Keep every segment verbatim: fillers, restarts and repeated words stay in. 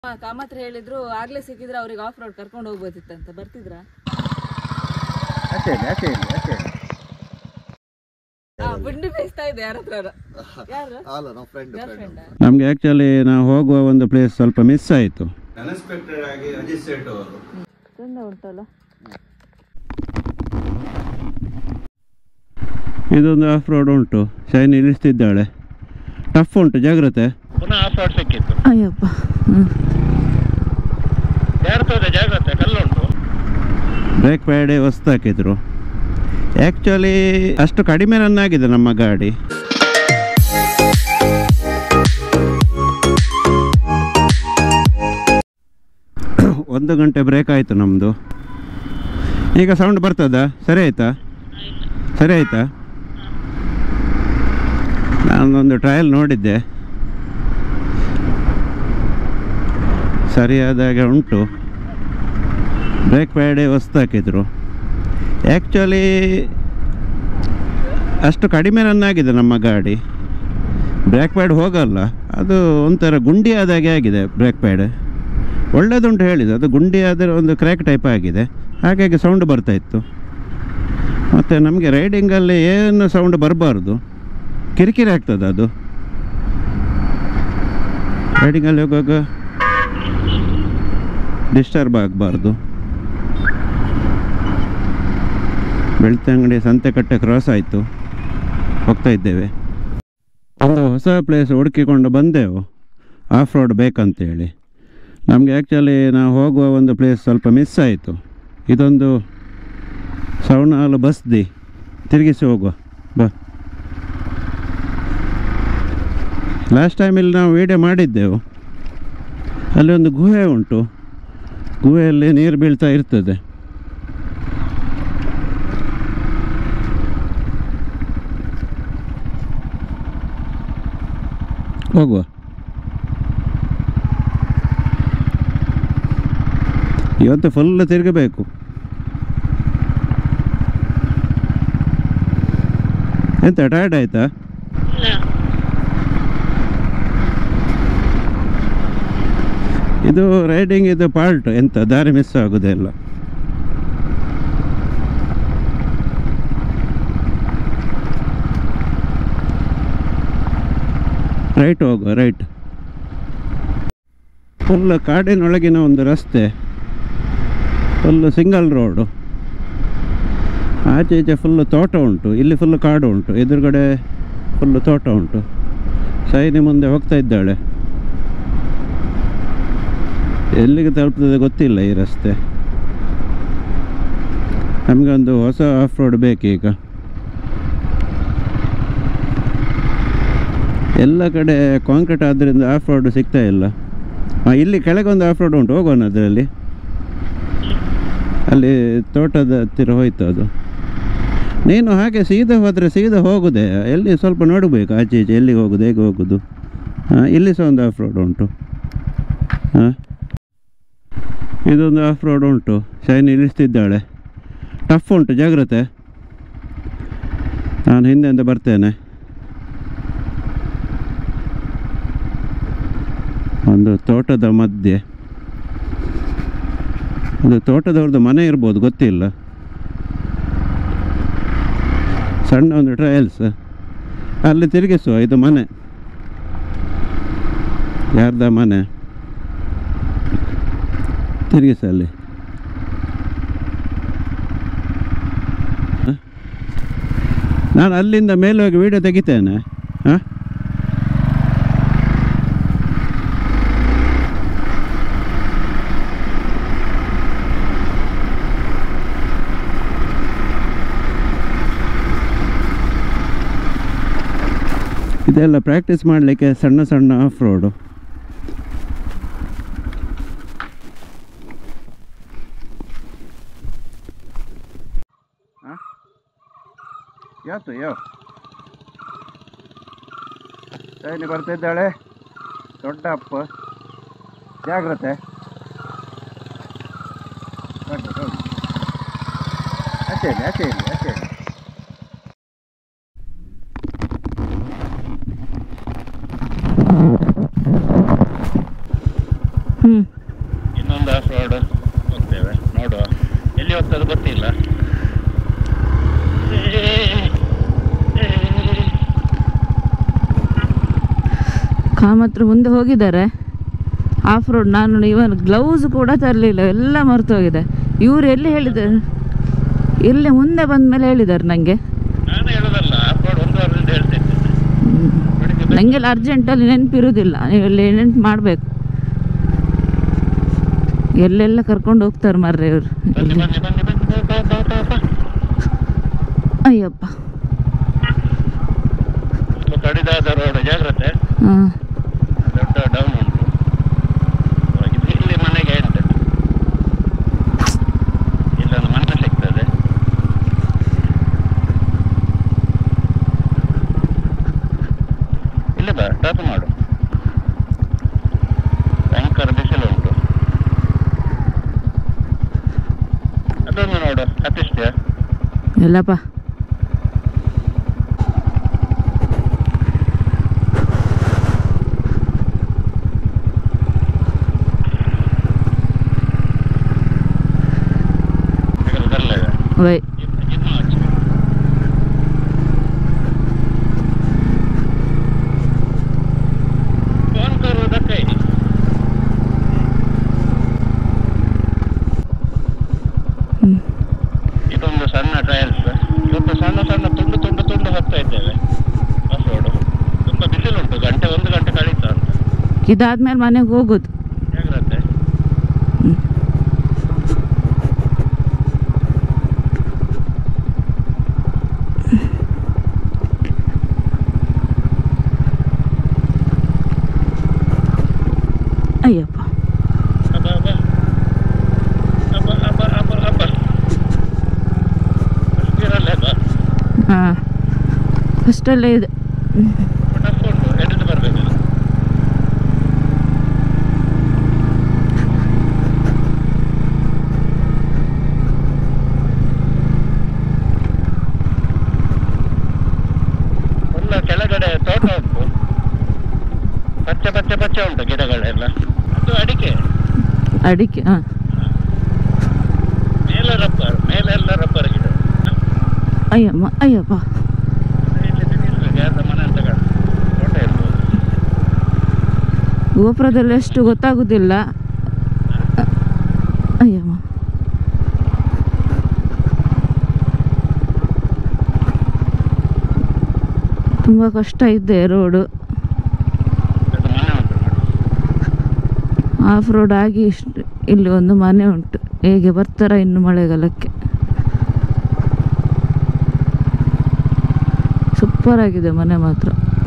ಕಾಮತ್ರ ಹೇಳಿದ್ರು ಆಗ್ಲೇ ಸಿಕ್ಕಿದ್ರೆ ಅವ್ರಿಗೆ ಆಫ್ ರೋಡ್ ಕರ್ಕೊಂಡು ಹೋಗ್ಬೋದಿತ್ತಂತ. ಬರ್ತಿದ್ರಾ? ಬಂಡಿ ಬೇಯಿಸ್ತಾ ಇದೆ ಯಾರ ಹತ್ರ? ನಮ್ಗೆ ಆಕ್ಚುಲಿ ನಾವು ಹೋಗುವ ಒಂದು ಪ್ಲೇಸ್ ಸ್ವಲ್ಪ ಮಿಸ್ ಆಯಿತು. ಅನ್ಎಕ್ಸ್ಪೆಕ್ಟೆಡ್ ಆಗಿ ಅಜಿತ್ ಸೇಠ್ ಅವರು ಚಂದ ಉಂಟಲ್ಲ. ಇದೊಂದು ಆಫ್ ರೋಡ್ ಉಂಟು. ಶೈನಿ ಇಳಿಸ್ತಿದ್ದಾಳೆ. ಟಫ್ ಉಂಟು, ಜಾಗ್ರತೆ. ಪುನಃ ಆಫ್ ರೋಡ್ ಸಿಕ್ಕಿತ್ತು. ಅಯ್ಯಪ್ಪ, ಜಾಗ್ರತೆ, ಕಲ್ಲುಂಟು. ಬ್ರೇಕ್ ಪ್ಯಾಡೇ ಹೊಸ್ತು ಹಾಕಿದ್ರು. ಆ್ಯಕ್ಚುಲಿ ಅಷ್ಟು ಕಡಿಮೆ ರನ್ ಆಗಿದೆ ನಮ್ಮ ಗಾಡಿ. ಒಂದು ಗಂಟೆ ಬ್ರೇಕ್ ಆಯಿತು ನಮ್ಮದು. ಈಗ ಸೌಂಡ್ ಬರ್ತದಾ? ಸರಿ ಆಯಿತಾ? ಸರಿ ಆಯಿತಾ? ನಾನೊಂದು ಟ್ರಯಲ್ ನೋಡಿದ್ದೆ, ಸರಿಯಾದಾಗೆ ಉಂಟು. ಬ್ರೇಕ್ ಪ್ಯಾಡೇ ಹೊಸ್ತು ಹಾಕಿದ್ರು. ಆ್ಯಕ್ಚುಲಿ ಅಷ್ಟು ಕಡಿಮೆ ರನ್ ಆಗಿದೆ ನಮ್ಮ ಗಾಡಿ. ಬ್ರೇಕ್ ಪ್ಯಾಡ್ ಹೋಗಲ್ಲ, ಅದು ಒಂಥರ ಗುಂಡಿ ಆದಾಗೆ ಆಗಿದೆ. ಬ್ರೇಕ್ ಪ್ಯಾಡ್ ಒಳ್ಳೆಯದುಂಟು ಹೇಳಿದ್ದು, ಅದು ಗುಂಡಿ ಆದರೆ ಒಂದು ಕ್ರ್ಯಾಕ್ ಟೈಪ್ ಆಗಿದೆ, ಹಾಗಾಗಿ ಸೌಂಡ್ ಬರ್ತಾಯಿತ್ತು. ಮತ್ತು ನಮಗೆ ರೈಡಿಂಗಲ್ಲಿ ಏನು ಸೌಂಡ್ ಬರಬಾರ್ದು, ಕಿರಿಕಿರಿ ಆಗ್ತದೆ. ಅದು ರೈಡಿಂಗಲ್ಲಿ ಹೋಗುವಾಗ ಡಿಸ್ಟರ್ಬ್ ಆಗಬಾರ್ದು. ಬೆಳ್ತಂಗಡಿ ಸಂತೆಕಟ್ಟೆ ಕ್ರಾಸ್ ಆಯಿತು, ಹೋಗ್ತಾ ಇದ್ದೇವೆ. ಒಂದು ಹೊಸ ಪ್ಲೇಸ್ ಹುಡುಕಿಕೊಂಡು ಬಂದೆವು, ಆಫ್ ರೋಡ್ ಬೇಕಂತೇಳಿ. ನಮಗೆ ಆ್ಯಕ್ಚುಲಿ ನಾವು ಹೋಗುವ ಒಂದು ಪ್ಲೇಸ್ ಸ್ವಲ್ಪ ಮಿಸ್ ಆಯಿತು. ಇದೊಂದು ಸವಣಾಲು ಬಸ್ದಿ, ತಿರುಗಿಸಿ ಹೋಗುವ ಬಾ. ಲಾಸ್ಟ್ ಟೈಮಲ್ಲಿ ನಾವು ವೀಡಿಯೋ ಮಾಡಿದ್ದೆವು. ಅಲ್ಲಿ ಒಂದು ಗುಹೆ ಉಂಟು, ಗುಹೆಯಲ್ಲಿ ನೀರು ಬೀಳ್ತಾ ಇರ್ತದೆ. ಹೋಗುವ. ಇವತ್ತು ಫುಲ್ ತಿರುಗಬೇಕು. ಎಂತ ಟಯರ್ಡ್ ಆಯ್ತಾ? ಇದು ರೈಡಿಂಗ್ ಇದು ಪಾರ್ಟ್, ಎಂತ ದಾರಿ ಮಿಸ್ ಆಗೋದಿಲ್ಲ. ರೈಟ್ ಹೋಗುವ, ರೈಟ್. ಫುಲ್ ಕಾಡಿನೊಳಗಿನ ಒಂದು ರಸ್ತೆ, ಫುಲ್ಲು ಸಿಂಗಲ್ ರೋಡು. ಆಚೆ ಈಚೆ ಫುಲ್ಲು ತೋಟ ಉಂಟು, ಇಲ್ಲಿ ಫುಲ್ಲು ಕಾಡು ಉಂಟು, ಎದುರುಗಡೆ ಫುಲ್ಲು ತೋಟ ಉಂಟು. ಶೈನಿ ಮುಂದೆ ಹೋಗ್ತಾ ಇದ್ದಾಳೆ. ಎಲ್ಲಿಗೆ ತಲುಪ್ತದೆ ಗೊತ್ತಿಲ್ಲ ಈ ರಸ್ತೆ. ನಮಗೆ ಒಂದು ಹೊಸ ಆಫ್ ರೋಡ್ ಬೇಕೀಗ. ಎಲ್ಲ ಕಡೆ ಕಾಂಕ್ರೀಟ್ ಆದ್ದರಿಂದ ಆಫ್ ರೋಡ್ ಸಿಗ್ತಾ ಇಲ್ಲ. ಹಾಂ, ಇಲ್ಲಿ ಕೆಳಗೊಂದು ಆಫ್ ರೋಡ್ ಉಂಟು, ಹೋಗೋಣ ಅದರಲ್ಲಿ. ಅಲ್ಲಿ ತೋಟದ ಹತ್ತಿರ ಹೋಯ್ತು ಅದು. ನೀನು ಹಾಗೆ ಸೀದಾ ಹೋದರೆ ಸೀದಾ ಹೋಗುದೆ, ಎಲ್ಲಿ ಸ್ವಲ್ಪ ನೋಡಬೇಕು ಆಚೆ ಈಚೆ ಎಲ್ಲಿಗೆ ಹೋಗೋದು, ಹೇಗೆ ಹೋಗೋದು. ಹಾಂ, ಇಲ್ಲಿ ಸಹ ಒಂದು ಆಫ್ ರೋಡ್ ಉಂಟು. ಹಾಂ, ಇದೊಂದು ಆಫ್ ರೋಡ್ ಉಂಟು. ಶೈನಿ ಇಳಿಸ್ತಿದ್ದಾಳೆ. ಟಫ್ ಉಂಟು, ಜಾಗ್ರತೆ. ನಾನು ಹಿಂದೆಂದ ಬರ್ತೇನೆ. ಒಂದು ತೋಟದ ಮಧ್ಯೆ, ಒಂದು ತೋಟದವ್ರದ್ದು ಮನೆ ಇರ್ಬೋದು, ಗೊತ್ತಿಲ್ಲ. ಸಣ್ಣ ಒಂದು ಟ್ರಯಲ್ಸ್. ಅಲ್ಲಿ ತಿರುಗಿಸುವ, ಇದು ಮನೆ. ಯಾರ್ದ ಮನೆ? ತಿರುಗಿಸ ಅಲ್ಲಿ. ನಾನು ಅಲ್ಲಿಂದ ಮೇಲೆ ಹೋಗಿ ವೀಡಿಯೋ ತೆಗಿತೇನೆ. ಹಾಂ, ಇದೆಲ್ಲ ಪ್ರಾಕ್ಟೀಸ್ ಮಾಡಲಿಕ್ಕೆ ಸಣ್ಣ ಸಣ್ಣ ಆಫ್ ರೋಡು. ಯಾತು ಯಾವ ಶೈನಿ ಬರ್ತಿದ್ದಾಳೆ. ದೊಡ್ಡ ಅಪ್ಪ, ಜಾಗ್ರತೆ. ಆಚೆ ಇಲ್ಲಿ, ಆಚೆ ಇಲ್ಲಿ, ಆಚೆ ಇಲ್ಲಿ. ಹ್ಞೂ ಇನ್ನೊಂದು ಆಫ್ ರೋಡ್ ಹೋಗ್ತೇವೆ, ನೋಡುವ ಎಲ್ಲಿ ಹೋಗ್ತದೆ ಗೊತ್ತಿಲ್ಲ. ಕಾಮತ್ರ ಮುಂದೆ ಹೋಗಿದ್ದಾರೆ ಆಫ್ ರೋಡ್. ನಾನು ಇವನ್ ಗ್ಲೌಸ್ ಕೂಡ ತರಲಿಲ್ಲ, ಎಲ್ಲ ಮರೆತು ಹೋಗಿದೆ. ಇವ್ರು ಎಲ್ಲಿ ಹೇಳಿದ್ದಾರೆ, ಎಲ್ಲಿ ಮುಂದೆ ಬಂದ ಮೇಲೆ ಹೇಳಿದ್ದಾರೆ ನನಗೆ. ನಾನು ಹೇಳೋದಲ್ಲ, ಆಫ್ ರೋಡ್ ಒಂದು ವಾರದಿಂದ ಹೇಳ್ತಾ ಇದ್ದೇನೆ. ನನಗೆಲ್ಲ ಅರ್ಜೆಂಟಲ್ಲಿ ನೆನಪಿರೋದಿಲ್ಲ, ನೀವೆಲ್ಲ ನೆನ್ಪು ಮಾಡಬೇಕು. ಎಲ್ಲೆಲ್ಲ ಕರ್ಕೊಂಡು ಹೋಗ್ತಾರೆ ಮಾರ್ರೆ ಇವರು. ಬನ್ನಿ ಬನ್ನಿ ಬನ್ನಿ ಬನ್ನಿ ಬಾ, ಬಾ, ಬಾ, ಬಾ, ಬಾ. ಅಯ್ಯಪ್ಪ, ಸ್ವಲ್ಪ ಕಡಿದಾದ ರೋಡ್, ಜಾಗ್ರತೆ. ಹಾಂ ದೊಡ್ಡ ಡೌನ್ ಉಂಟು. ಇದು ಇಲ್ಲಿ ಮನೆಗೆ ಎಂಟು, ಇಲ್ಲೊಂದು ಮನೆ ಸಿಗ್ತದೆ. ಇಲ್ಲಿ ಬಾ, ಟಾಪ್ ಮಾಡು. ಭಯಂಕರ ಬಿಸಿಲು ಉಂಟು. ಅದೊಂದು ನೋಡು, ಹತ್ತಿಸ್ತೀಯ? ಎಲ್ಲಪ್ಪ वही फोन करो दक्कई ಇದೊಂದು ಸಣ್ಣ ಟ್ರಯಲ್ಸ್. ಇವತ್ತು ಸಣ್ಣ ಸಣ್ಣ ತುಂಡು ತುಂಡು ತುಂಡು ಹೋಗ್ತಾ ಇದ್ದೇವೆ ಆಫ್ ರೋಡು. ತುಂಬ ಬಿಸಿಲುಂಟು, ಗಂಟೆ ಒಂದು ಗಂಟೆ ಕಳೀತಾ ಅಂತ. ಇದಾದ್ಮೇಲೆ ಮನೆಗೆ ಹೋಗೋದು. ಜಾಗ್ರತೆ. ಅಯ್ಯಪ್ಪ, ಅಬ್ಬ ಅಬ್ಬ ಅಬ್ಬ ಅಬ್ಬ ಅಬ್ಬ ಅಬ್ಬ ಅಷ್ಟಿರಲ್ಲ ಬಾ. ಹಾಂ ಅಷ್ಟಲ್ಲೇ ಇದೆ. ಟಫ್ ಉಂಟು, ಎಡಿದು ಬರಬೇಕು. ಎಲ್ಲ ಕೆಳಗಡೆ ತೋಟ ಉಂಟು, ಪಚ್ಚೆ ಪಚ್ಚೆ ಪಚ್ಚೆ ಉಂಟು ಗಿಡಗಳೆಲ್ಲ. ಅದು ಅಡಿಕೆ. ಅಡಿಕೆ. ಹಾಂ ಮೇಲೆ ರಬ್ಬರ್, ಮೇಲೆಲ್ಲ ರಬ್ಬರ್ ಗಿಡ. ಅಯ್ಯಮ್ಮ ಅಯ್ಯಪ್ಪ, ಇಲ್ಲಿ ತಿನ್ನಿಸ್ಬೇಕು, ಯಾರ್ದ ಮನೆ ಅಂತ ಕಾಣು. ತೋಟ ಇರ್ಬೋದು. ಗೋಪುರದಲ್ಲಿ ಎಷ್ಟು ಗೊತ್ತಾಗುದಿಲ್ಲ. ಅಯ್ಯಮ್ಮ, ತುಂಬ ಕಷ್ಟ ಇದೆ ರೋಡು. ಅದು ಮನೆ ಉಂಟು ನೋಡಿ. ಆಫ್ ರೋಡ್ ಆಗಿ ಇಷ್ಟು ಇಲ್ಲಿ ಒಂದು ಮನೆ ಉಂಟು. ಹೇಗೆ ಬರ್ತಾರ ಇನ್ನು ಮಳೆಗಾಲಕ್ಕೆ. ಸೂಪರ್ ಆಗಿದೆ ಮನೆ ಮಾತ್ರ.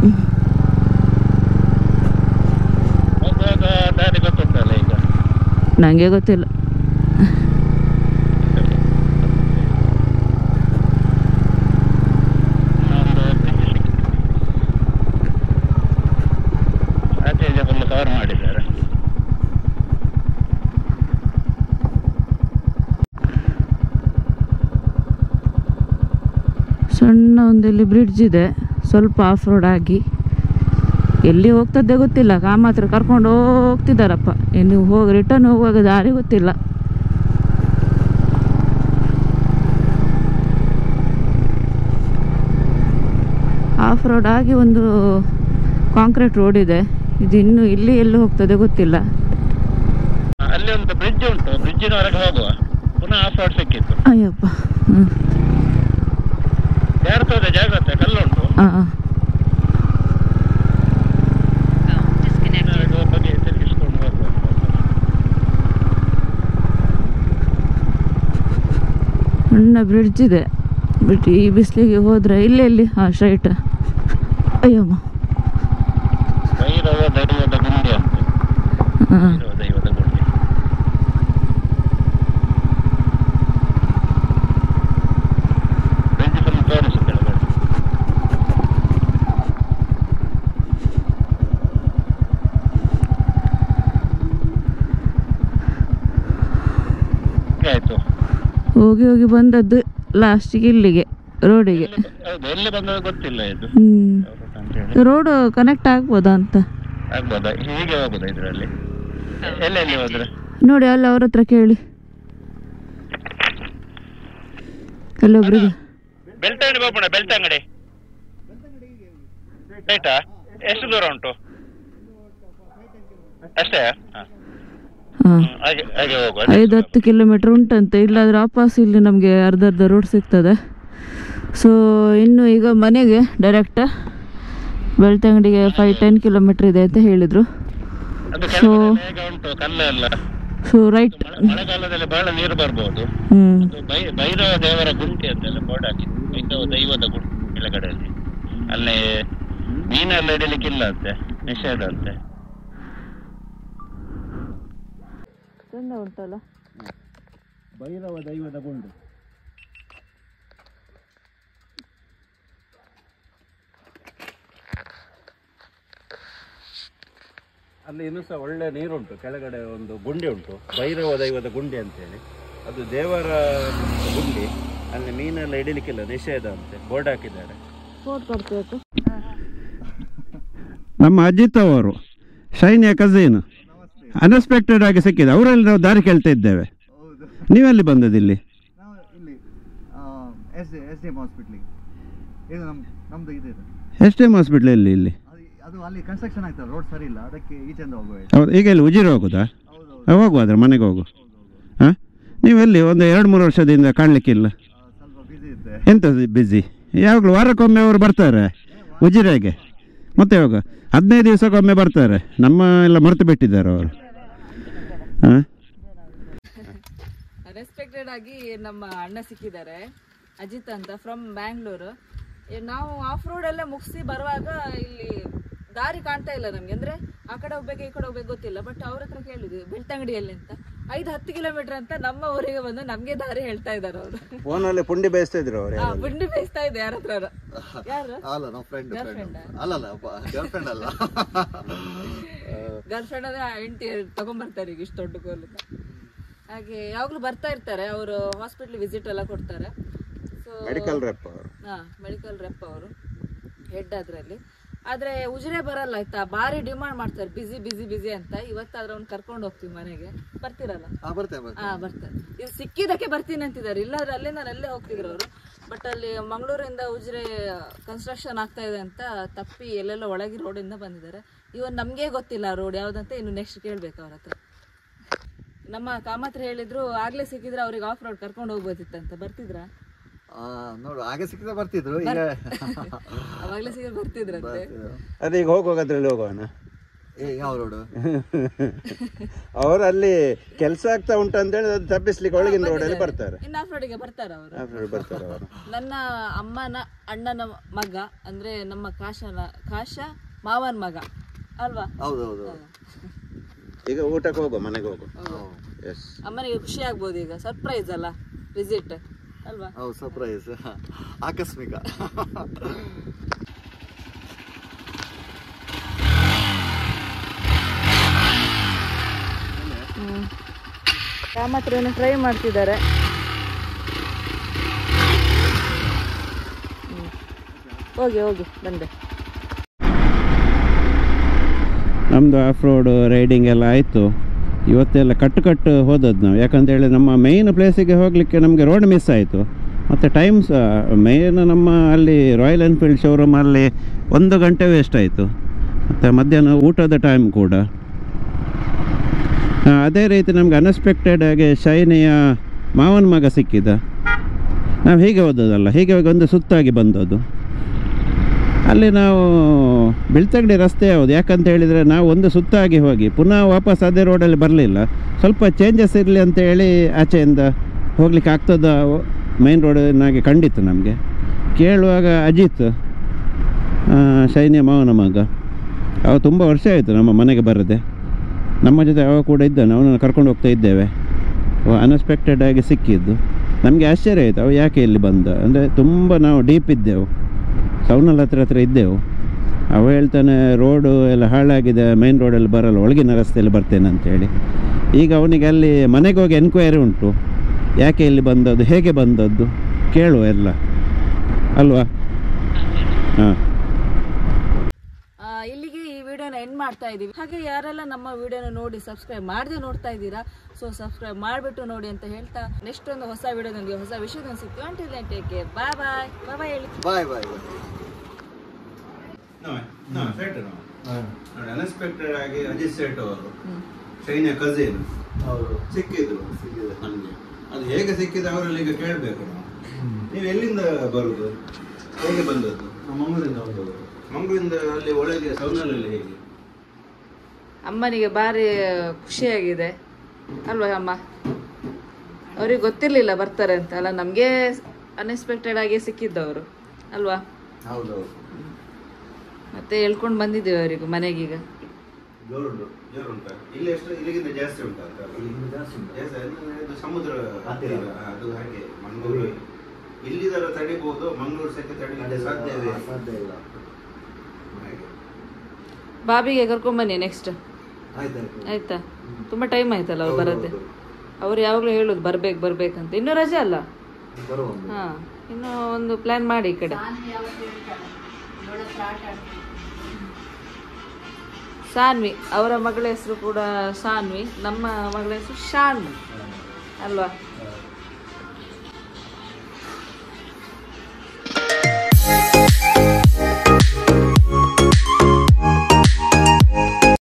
ಹೋಗುವಾಗ ದಾರಿ ಗೊತ್ತುಂಟಲ್ಲ ಈಗ? ನನಗೆ ಗೊತ್ತಿಲ್ಲ. ಆಚೆ ಈಚೆ ಫುಲ್ ಕವರ್ ಮಾಡಿದ್ದಾರೆ. ಸಣ್ಣ ಒಂದು ಇಲ್ಲಿ ಬ್ರಿಡ್ಜ್ ಇದೆ, ಸ್ವಲ್ಪ ಆಫ್ ರೋಡ್ ಆಗಿ. ಎಲ್ಲಿ ಹೋಗ್ತದ್ದೇ ಗೊತ್ತಿಲ್ಲ. ಕಾಮಾತ್ರ ಕರ್ಕೊಂಡು ಹೋಗ್ತಿದ್ದಾರಪ್ಪ. ಇನ್ನು ಹೋಗಿ ರಿಟರ್ನ್ ಹೋಗುವಾಗ ದಾರಿ ಗೊತ್ತಿಲ್ಲ. ಆಫ್ ರೋಡ್ ಆಗಿ ಒಂದು ಕಾಂಕ್ರೀಟ್ ರೋಡ್ ಇದೆ. ಇದು ಇನ್ನು ಇಲ್ಲಿ ಎಲ್ಲಿ ಹೋಗ್ತದೆ ಗೊತ್ತಿಲ್ಲ. ಅಲ್ಲಿ ಒಂದು ಬ್ರಿಡ್ಜ್ ಉಂಟು, ಬ್ರಿಡ್ಜಿನ ಹೊರಗೆ ಹೋಗುವ. ಪುನಃ ಆಫ್ ರೋಡ್ ಸಿಕ್ಕಿತ್ತು. ಅಯ್ಯಪ್ಪ. ಹ್ಞೂ ಜಾಗ್ರತೆ, ಜಾಗ್ರತೆ, ಕಲ್ಲುಂಟು. ಹಾಂ ಹಾಂ ಬಗ್ಗೆ ತಿರುಗಿಸ್ಕೊಂಡು ಹೋಗ್ಬೇಕು. ಸಣ್ಣ ಬ್ರಿಡ್ಜ್ ಇದೆ. ಬಟ್ ಈ ಬಿಸಿಲಿಗೆ ಹೋದರೆ ಇಲ್ಲೆಲ್ಲಿ? ಹಾಂ ಸ್ಟ್ರೈಟ್. ಅಯ್ಯಮ್ಮ. ಭೈರವ ದೈವದ ಗುಂಡಿ ಅಂತ. ಹಾಂ ಭೈರವ ದೈವದ ಗುಂಡಿ. ಬ್ರಿಡ್ಜ್ ಫುಲ್ ತೋರಿಸು ಕೆಳಗಡೆ. ಆಯ್ತು, ಹೋಗಿ ಹೋಗಿ ಬಂದದ್ದು ಲಾಸ್ಟಿಗೆ ಇಲ್ಲಿಗೆ ರೋಡಿಗೆ. ಹೌದು, ಎಲ್ಲಿ ಬಂದದ್ದು ಗೊತ್ತಿಲ್ಲ ಇದು. ಹ್ಞೂ ರೋಡು ಕನೆಕ್ಟ್ ಆಗ್ಬೋದಾ ಅಂತ. ಆಗ್ಬೋದಾ? ಹೀಗೆ ಹೋಗುದಾ ಇದರಲ್ಲಿ? ಎಲ್ಲೆಲ್ಲಿ ಹೋದ್ರೆ ನೋಡಿ ಅಲ್ಲಿ ಅವ್ರ ಹತ್ರ ಕೇಳಿ, ಅಲ್ಲೊಬ್ರಿಗೆ. ಬೆಳ್ತಂಗಡಿ ಹೋಗೋಣ. ಬೆಳ್ತಂಗಡಿ ರೈಟಾ? ಎಷ್ಟು ದೂರ ಉಂಟು? ಅಷ್ಟೇ? ಹಾಂ, ಹಾಗೆ ಹಾಗೆ ಹೋಗುವ. ಐದು ಹತ್ತು ಕಿಲೋಮೀಟ್ರ್ ಉಂಟಂತೆ. ಇಲ್ಲಾದ್ರೆ ವಾಪಸ್ ಇಲ್ಲಿ ನಮಗೆ ಅರ್ಧ ಅರ್ಧ ರೋಡ್ ಸಿಗ್ತದೆ. ಸೊ ಇನ್ನು ಈಗ ಮನೆಗೆ ಡೈರೆಕ್ಟ್ ಬೆಳ್ತಂಗಡಿಗೆ ಫೈವ್ ಟೆನ್ ಕಿಲೋಮೀಟ್ರ್ ಇದೆ ಅಂತ ಹೇಳಿದರು. ಸೊ ಉಂಟು ಕಲ್ಲೆಲ್ಲ. ಸೊ ರೈಟ್, ಮಳೆಗಾಲದಲ್ಲಿ ಬಹಳ ನೀರು ಬರ್ಬೋದು. ಹ್ಞೂ, ಭೈರವ ದೇವರ ಗುಂಡಿ ಅಂತೆಲ್ಲ ಬೋರ್ಡ್ ಹಾಕಿದ್ರು. ಭೈರವ ದೈವದ ಗುಂಡಿ ಕೆಳಗಡೆಯಲ್ಲಿ. ಅಲ್ಲಿ ಮೀನೆಲ್ಲ ಹಿಡಿಲಿಕ್ಕಿಲ್ಲ ಅಂತೆ, ನಿಷೇಧ ಅಂತೆ. ಚಂದ ಉಂಟಲ್ಲ ಭೈರವ ದೈವದ ಗುಂಡು. ಅಲ್ಲಿ ಇನ್ನೂ ಸಹ ಒಳ್ಳೆ ನೀರುಂಟು. ಕೆಳಗಡೆ ಒಂದು ಗುಂಡಿ ಉಂಟು, ಭೈರವ ದೈವದ ಗುಂಡಿ ಅಂತೇಳಿ. ಅದು ದೇವರ ಗುಂಡಿ. ಅಲ್ಲಿ ಮೀನೆಲ್ಲ ಹಿಡಿಲಿಕ್ಕಿಲ್ಲ, ನಿಷೇಧ ಅಂತೆ, ಬೋರ್ಡ್ ಹಾಕಿದ್ದಾರೆ. ನಮ್ಮ ಅಜಿತ್ ಅವರು ಶೈನಿಯ ಕಝೀನ್ ಅನ್ಎಕ್ಸ್ಪೆಕ್ಟೆಡ್ ಆಗಿ ಸಿಕ್ಕಿದೆ. ಅವರಲ್ಲಿ ನಾವು ದಾರಿ ಕೇಳ್ತಾ ಇದ್ದೇವೆ. ನೀವೆಲ್ಲಿ ಬಂದದ್ದು ಇಲ್ಲಿ? ಎಸ್ ಡಿ ಎಂ ಹಾಸ್ಪಿಟ್ಲ್ ಎಲ್ಲಿ? ಇಲ್ಲಿ ಹೌದು. ಈಗ ಇಲ್ಲಿ ಉಜಿರೆ ಹೋಗುದಾ? ಹೋಗುವ, ಅದ್ರ ಮನೆಗೆ ಹೋಗು. ಹಾಂ, ನೀವೆಲ್ಲಿ ಒಂದು ಎರಡು ಮೂರು ವರ್ಷದಿಂದ ಕಾಣಲಿಕ್ಕಿಲ್ಲ. ಎಂತ ಬ್ಯುಸಿ? ಯಾವಾಗಲೂ ವಾರಕ್ಕೊಮ್ಮೆ ಅವರು ಬರ್ತಾರೆ ಉಜಿರೆಗೆ. ಮತ್ತೆ ಯಾವಾಗ? ಹದಿನೈದು ದಿವಸಕ್ಕೊಮ್ಮೆ ಬರ್ತಾರೆ. ನಮ್ಮ ಎಲ್ಲ ಮರೆತು ಬಿಟ್ಟಿದ್ದಾರೆ ಅವರು. ಹಾಂ, ಅನ್ಎಕ್ಸ್ಪೆಕ್ಟೆಡ್ ಆಗಿ ನಮ್ಮ ಅಣ್ಣ ಸಿಕ್ಕಿದ್ದಾರೆ, ಅಜಿತ್ ಅಂತ, ಫ್ರಮ್ ಬ್ಯಾಂಗ್ಳೂರು. ನಾವು ಆಫ್ ರೋಡ್ ಎಲ್ಲ ಮುಗಿಸಿ ಬರುವಾಗ ಇಲ್ಲಿ ದಾರಿ ಕಾಣ್ತಾ ಇಲ್ಲ ನಮ್ಗೆ. ಅಂದ್ರೆ ಆ ಕಡೆ ಹೋಗ್ಬೇಕು ಈ ಕಡೆ ಹೋಗ್ಬೇಕು ಗೊತ್ತಿಲ್ಲ. ಬಟ್ ಅವ್ರ ಹತ್ರ ಕೇಳಿದ್ವಿ ಬೆಳ್ತಂಗಡಿಯಲ್ಲಿ ಅಂತ. ಐದು ಹತ್ತು ಕಿಲೋಮೀಟರ್ ಅಂತ ನಮ್ಮ ಊರಿಗೆ ಬಂದು ನಮ್ಗೆ ದಾರಿ ಹೇಳ್ತಾ ಇದ್ದಾರೆ ಅವರು. ಫೋನಲ್ಲಿ ಪುಂಡಿ ಬೇಯಿಸ್ತಾ ಇದ್ರು ಅವರು. ಹಾ, ಪುಂಡಿ ಬೇಯಿಸ್ತಾ ಇದೆ. ಯಾರ ಹತ್ರ? ಯಾರು? ಗರ್ಲ್ ಫ್ರೆಂಡ್ ಅಂದ್ರೆ ಹೆಂಡತಿ ತಗೊಂಡ್ಬರ್ತಾರೆ ಈಗ ಇಷ್ಟು ದೊಡ್ಡ ಕೋಲ್. ಹಾಗೆ ಯಾವಾಗ್ಲೂ ಬರ್ತಾ ಇರ್ತಾರೆ ಅವರು. ಹಾಸ್ಪಿಟ್ಲ್ ವಿಸಿಟ್ ಎಲ್ಲ ಕೊಡ್ತಾರೆ. ಸೊ ಮೆಡಿಕಲ್ ರೆಪ್ ಅವರು. ಹಾ, ಮೆಡಿಕಲ್ ರೆಪ್ ಅವರು ಹೆಡ್ ಅದ್ರಲ್ಲಿ. ಆದ್ರೆ ಉಜಿರೆ ಬರಲ್ಲ ಆಯ್ತಾ, ಭಾರಿ ಡಿಮಾಂಡ್ ಮಾಡ್ತಾರೆ, ಬಿಸಿ ಬಿಸಿ ಬಿಸಿ ಅಂತ. ಇವತ್ತಾದ್ರೆ ಅವ್ನು ಕರ್ಕೊಂಡು ಹೋಗ್ತೀವಿ ಮನೆಗೆ. ಬರ್ತೀರಲ್ಲ? ಹಾ, ಬರ್ತಾರೆ. ಇದು ಸಿಕ್ಕಿದಕ್ಕೆ ಬರ್ತೀನಿ ಅಂತಿದ್ದಾರೆ. ಇಲ್ಲಾದ್ರೆ ಅಲ್ಲೇ ನಾನು ಅಲ್ಲೇ ಹೋಗ್ತಿದ್ರು ಅವರು. ಬಟ್ ಅಲ್ಲಿ ಮಂಗಳೂರಿಂದ ಉಜಿರೆ ಕನ್ಸ್ಟ್ರಕ್ಷನ್ ಆಗ್ತಾ ಇದೆ ಅಂತ ತಪ್ಪಿ ಎಲ್ಲೆಲ್ಲ ಒಳಗೆ ರೋಡಿಂದ ಬಂದಿದ್ದಾರೆ. ಇವನ್ ನಮ್ಗೆ ಗೊತ್ತಿಲ್ಲ ರೋಡ್ ಯಾವ್ದಂತ. ಇನ್ನು ನೆಕ್ಸ್ಟ್ ಕೇಳ್ಬೇಕು ಅವ್ರ ಹತ್ರ. ನಮ್ಮ ಕಾಮತ್ರ ಹೇಳಿದ್ರು ಆಗ್ಲೇ ಸಿಕ್ಕಿದ್ರೆ ಅವ್ರಿಗೆ ಆಫ್ ರೋಡ್ ಕರ್ಕೊಂಡು ಹೋಗ್ಬೋದಿತ್ತಂತ. ಬರ್ತಿದ್ರ? ನೋಡು, ಹಾಗೆ ಸಿಕ್ಕಿದ್ರೆ ಬರ್ತಿದ್ರು. ಈಗ ಅವಾಗ್ಲೇ ಸಿಕ್ಕ ಬರ್ತಿದ್ರಂತೆ. ಅದೇ ಈಗ ಹೋಗುವಾಗದ್ರಲ್ಲಿ ಹೋಗೋಣ. ಯಾವ ರೋಡು? ಅವರು ಅಲ್ಲಿ ಕೆಲಸ ಆಗ್ತಾ ಉಂಟು ಅಂತ ಹೇಳಿ ಅದು ತಪ್ಪಿಸ್ಲಿಕ್ಕೆ ಒಳಗಿನ ರೋಡಲ್ಲಿ ಬರ್ತಾರೆ. ಇನ್ನು ಆಫ್ ರೋಡಿಗೆ ಬರ್ತಾರ ಅವರು? ಬರ್ತಾರೆ ಅವರು. ನನ್ನ ಅಮ್ಮನ ಅಣ್ಣನ ಮಗ, ಅಂದ್ರೆ ನಮ್ಮ ಕಾಶನ ಕಾಶ ಮಾವನ್ ಮಗ ಅಲ್ವಾ? ಹೌದೌದು. ಈಗ ಊಟಕ್ಕೆ ಹೋಗೋ, ಮನೆಗೆ ಹೋಗೋ. ಅಮ್ಮನಿಗೆ ಖುಷಿ ಆಗ್ಬೋದು. ಈಗ ಸರ್ಪ್ರೈಸ್ ಅಲ್ಲ ವಿಸಿಟ್ ಅಲ್ವಾ? ಹೌದು, ಸರ್ಪ್ರೈಸ್, ಆಕಸ್ಮಿಕ. ಕಾಮತ್ರ ಟ್ರೈ ಮಾಡ್ತಿದ್ದಾರೆ. ಹೋಗಿ ಹೋಗಿ ಬಂದೆ. ನಮ್ಮದು ಆಫ್ ರೋಡ್ ರೈಡಿಂಗ್ ಎಲ್ಲ ಆಯಿತು. ಇವತ್ತೆಲ್ಲ ಕಟ್ಟು ಕಟ್ಟು ಹೋದದ್ದು ನಾವು. ಯಾಕಂತ ಹೇಳಿ ನಮ್ಮ ಮೇಯ್ನ್ ಪ್ಲೇಸಿಗೆ ಹೋಗಲಿಕ್ಕೆ ನಮಗೆ ರೋಡ್ ಮಿಸ್ ಆಯಿತು. ಮತ್ತು ಟೈಮ್ ಸಹ ಮೇಯ್ನ್ ನಮ್ಮ ಅಲ್ಲಿ ರಾಯಲ್ ಎನ್ಫೀಲ್ಡ್ ಶೋರೂಮಲ್ಲಿ ಒಂದು ಗಂಟೆ ವೇಸ್ಟ್ ಆಯಿತು. ಮತ್ತು ಮಧ್ಯಾಹ್ನ ಊಟದ ಟೈಮ್ ಕೂಡ. ಅದೇ ರೀತಿ ನಮ್ಗೆ ಅನ್ಎಕ್ಸ್ಪೆಕ್ಟೆಡ್ ಆಗಿ ಶೈನಿಯ ಮಾವನ ಮಗ ಸಿಕ್ಕಿದ. ನಾವು ಹೀಗೆ ಹೋದದಲ್ಲ, ಹೀಗೆ ಹೋಗಿ ಒಂದು ಸುತ್ತಾಗಿ ಬಂದದ್ದು. ಅಲ್ಲಿ ನಾವು ಬೆಳ್ತಂಗಡಿ ರಸ್ತೆ ಯಾವುದು? ಯಾಕಂತ ಹೇಳಿದರೆ ನಾವು ಒಂದು ಸುತ್ತಾಗಿ ಹೋಗಿ ಪುನಃ ವಾಪಸ್ ಅದೇ ರೋಡಲ್ಲಿ ಬರಲಿಲ್ಲ. ಸ್ವಲ್ಪ ಚೇಂಜಸ್ ಇರಲಿ ಅಂತ ಹೇಳಿ ಆಚೆಯಿಂದ ಹೋಗ್ಲಿಕ್ಕೆ ಆಗ್ತದ ಮೈನ್ ರೋಡನ್ನಾಗಿ ಕಂಡಿತ್ತು ನಮಗೆ. ಕೇಳುವಾಗ ಅಜಿತ್, ಶೈನಿಯ ಮಾವನ ಮಗ, ಅವ ತುಂಬ ವರ್ಷ ಆಯಿತು ನಮ್ಮ ಮನೆಗೆ ಬರದೆ. ನಮ್ಮ ಜೊತೆ ಅವ ಕೂಡ ಇದ್ದಾನೆ, ಅವನನ್ನು ಕರ್ಕೊಂಡು ಹೋಗ್ತಾ ಇದ್ದೇವೆ. ಅನ್ಎಕ್ಸ್ಪೆಕ್ಟೆಡ್ ಆಗಿ ಸಿಕ್ಕಿದ್ದು. ನಮಗೆ ಆಶ್ಚರ್ಯ ಆಯಿತು ಅವ ಯಾಕೆ ಇಲ್ಲಿ ಬಂದ. ಅಂದರೆ ತುಂಬ ನಾವು ಡೀಪ್ ಇದ್ದೆವು, ಸೌನಲ್ ಹತ್ರ ಹತ್ರ ಇದ್ದೆವು. ಅವ ಹೇಳ್ತಾನೆ ರೋಡು ಎಲ್ಲ ಹಾಳಾಗಿದೆ, ಮೈನ್ ರೋಡಲ್ಲಿ ಬರಲ್ಲ, ಒಳಗಿನ ರಸ್ತೆಯಲ್ಲಿ ಬರ್ತೇನೆ ಅಂತೇಳಿ. ಈಗ ಅವನಿಗೆ ಅಲ್ಲಿ ಮನೆಗೆ ಹೋಗಿ ಎನ್ಕ್ವೈರಿ ಉಂಟು, ಯಾಕೆ ಇಲ್ಲಿ ಬಂದದ್ದು, ಹೇಗೆ ಬಂದದ್ದು ಕೇಳುವ ಎಲ್ಲ ಅಲ್ವಾ? ಹಾಂ, ಇಲ್ಲಿಗೆ ಈ ವಿಡಿಯೋನ ಎಂಡ್ ಮಾಡ್ತಾ ಇದೀವಿ. ಹಾಗೆ ಯಾರೆಲ್ಲ ನಮ್ಮ ವಿಡಿಯೋನ ನೋಡಿ ಸಬ್ಸ್ಕ್ರೈಬ್ ಮಾಡದೆ ನೋಡ್ತಾ ಇದ್ದೀರಾ, ಸೊ ಸಬ್ಸ್ಕ್ರೈಬ್ ಮಾಡಿಬಿಟ್ಟು ನೋಡಿ ಅಂತ ಹೇಳ್ತಾ ನೆಕ್ಸ್ಟ್ ಒಂದು ಹೊಸ ವಿಡಿಯೋದೊಂದಿಗೆ ಹೊಸ ವಿಷಯದೊಂದು ಸಿಗ್ತೀವಿ. Until then take care, bye bye bye bye ಹೇಳಿ ಬಾಯ್ ಬಾಯ್ ನೋಡಿ ಅನ್ಎಕ್ಸ್ಪೆಕ್ಟೆಡ್ ಆಗಿ ಅಜಿತ್ ಸೇಠ್ ಅವರು ಶೈನ ಕಸಿನ್ ಅವರು ಸಿಕ್ಕಿದ್ರು ನನಗೆ. ಅದು ಹೇಗೆ ಸಿಕ್ಕಿದ ಅವರಲ್ಲಿ ಈಗ ಕೇಳಬೇಕು ನಾವು. ನೀವು ಎಲ್ಲಿಂದ ಬರುದು, ಹೇಗೆ ಬಂದದ್ದು? ಮಂಗಳೂರಿಂದ ಬಂದವರು. ಮಂಗಳೂರಿಂದ ಅಲ್ಲಿ ಒಳಗೆ ಸೌನಲಲ್ಲಿ ಹೇಗೆ? ಅಮ್ಮನಿಗೆ ಭಾರಿ ಖುಷಿಯಾಗಿದೆ ಅಲ್ವಾ ಅಮ್ಮ? ಅವ್ರಿಗೆ ಗೊತ್ತಿರ್ಲಿಲ್ಲ ಬರ್ತಾರೆ ಅಂತ ಅಲ್ಲ, ನಮ್ಗೆ ಅನ್ಎಕ್ಸ್ಪೆಕ್ಟೆಡ್ ಆಗಿ ಸಿಕ್ಕಿದ್ದವರು ಅಲ್ವಾ? ಹೌದೌದು. ಮತ್ತೆ ಹೇಳ್ಕೊಂಡು ಬಂದಿದ್ದೇವೆ ಅವರಿಗೂ ಮನೆಗೀಗ. ಜೋರು ಜೋರು ಉಂಟಾ? ಇಲ್ಲಿ ಎಷ್ಟು ಇಲ್ಲಿಗಿಂತ ಜಾಸ್ತಿ ಉಂಟಾ? ಜಾಸ್ತಿ ಉಂಟು. ಜಾಸ್ತಿ ಸಮುದ್ರ ಹತ್ತಿರ ಅದು ಹಾಗೆ. ಮಂಗಳೂರು ಇಲ್ಲಿದರ ತಡಿಬಹುದು, ಮಂಗಳೂರು ಸೆಕೆ ತಡಿಲಿಕ್ಕೆ ಸಾಧ್ಯವೇ ಸಾಧ್ಯ ಇಲ್ಲ. ಬಾಬಿಗೆ ಕರ್ಕೊಂಬನ್ನಿ ನೆಕ್ಸ್ಟ್, ಆಯ್ತಾಯ್ತು. ಆಯ್ತಾ? ತುಂಬಾ ಟೈಮ್ ಆಯ್ತಲ್ಲ ಅವ್ರು ಬರತ್ತೆ. ಅವ್ರು ಯಾವಾಗ್ಲೂ ಹೇಳುದು ಬರ್ಬೇಕು ಬರ್ಬೇಕಂತ. ಇನ್ನೂ ರಜೆ ಅಲ್ಲ? ಬರುವ. ಹಾ, ಇನ್ನು ಒಂದು ಪ್ಲಾನ್ ಮಾಡಿ ಈ ಕಡೆ. ಸಾನ್ವಿ, ಅವರ ಮಗಳ ಹೆಸರು ಕೂಡ ಸಾನ್ವಿ, ನಮ್ಮ ಮಗಳ ಹೆಸರು ಶಾನ್ವಿ ಅಲ್ವಾ?